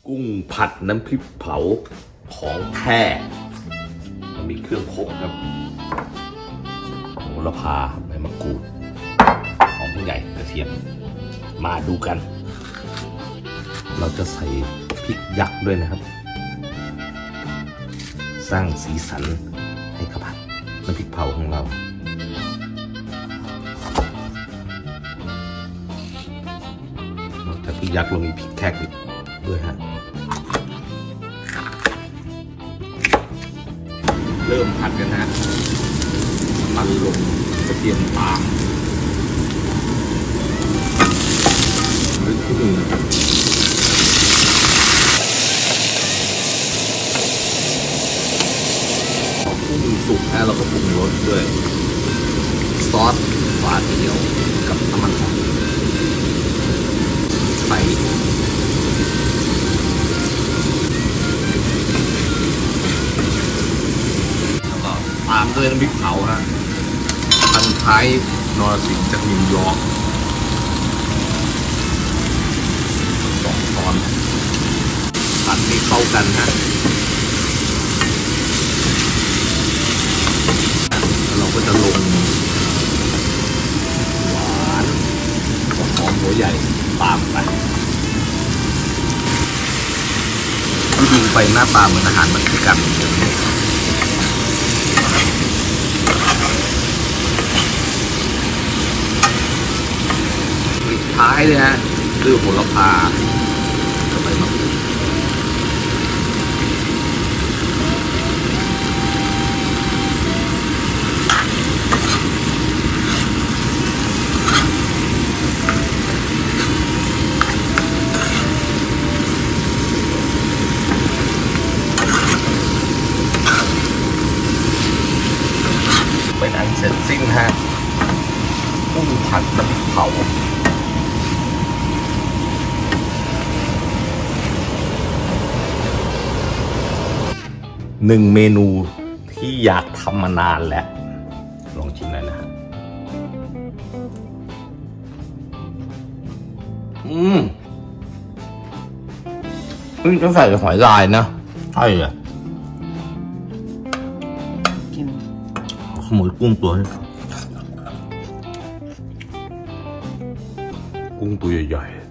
กุ้งผัดน้ำพริกเผาของแท้มันมีเครื่องครบครับโหระพาใบมะกรูดหอมผู้ใหญ่กระเทียมมาดูกันเราจะใส่พริกยักษ์ด้วยนะครับสร้างสีสันให้ข้าวผัดน้ำพริกเผาของเราแต่พริกยักษ์เรามีพริกแขกด้วยฮะเริ่มผัดกันนะมันลงกระเทียมตามหรือที่หนึ่งพอกุ้งสุกแล้วเราก็ปรุงรสด้วยซอสฝาเขียวกับน้ำมันหอยใส่ตามด้วยน้ำพริกเผาฮะพันท้ายนรสิงห์จากนิวยอร์ก2 ช้อนผัดให้เข้ากันฮะแล้วเราก็จะลงหวานหอมหัวใหญ่ตามไปที่ดูไปหน้าตาเหมือนอาหารเม็กซิกันท้ายเลยฮะคือโหระพากับใบมะกรูดเป็นอันเสร็จสิ้นฮะกุ้งผัดน้ำพริกเผา1 เมนูที่อยากทำมานานแล้วลองชิมหน่อยนะฮะจะใส่หอยลายนะใช่เลยขโมยกุ้งตัวนี้กุ้งตัวใหญ่ๆ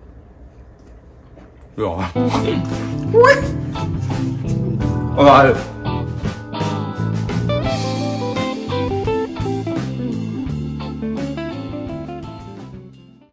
หรออร่อย